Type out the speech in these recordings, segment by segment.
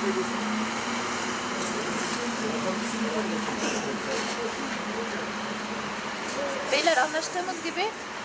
Beyler anlaştığımız gibi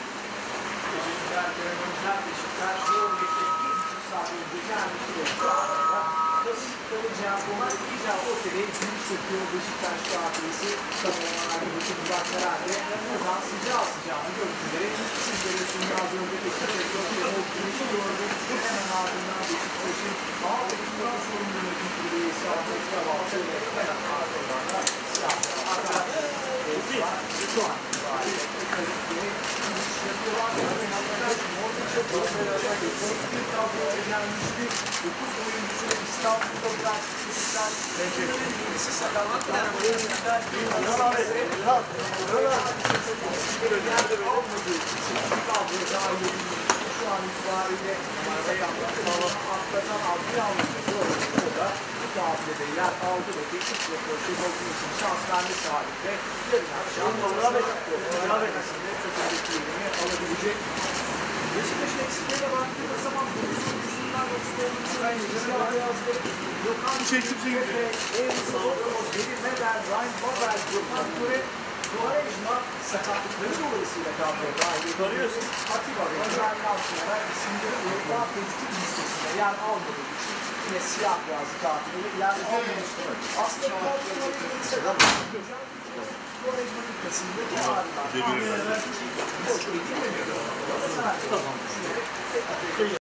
Beşiktaş kafilesi savunmalarda bütün uzaklarında buradan sıcağı sıcağına görüntüleri sizlere sunmaz önce Beşiktaş'ın güneşi gördük. Hemen ardından Beşiktaş'ın Ağabey'in sorumlu yönetim üyesi Ahmet Kavalcı ile hemen ardından silahlı atar. Şu an itibariyle giriş yapıyorlar. Oldukça başarılı bir kadroya gelmişti. 9 oyuncusu İstanbul'da bırakmışlar. Birisi sakatlıklar. Şu an itibariyle atlatan adli anlamda o da bu kafilede yer aldı ve teknik direktör olduğu için şans vermesi halinde yarın akşam arasında Türkiye'deki yerini alabilecek. Beşiktaş'ın eksiklerine baktığımız zaman bu oyuncusundan siyah beyazları Gökhan Çelik'e Benim Meder, Ryan Babel, Gökhan Töre, Quaresma sakatlıkları dolayısıyla kadroya dahil ediliyorsun. Atiba ve Güvenli Altınlar isimleri UEFA tehdit listesinde yer almadığı için yine siyah beyazlı kafilede yer almamıştır. Aslında kadroların sakatlıkları gözen Quaresma dikkasındaki ağrılar.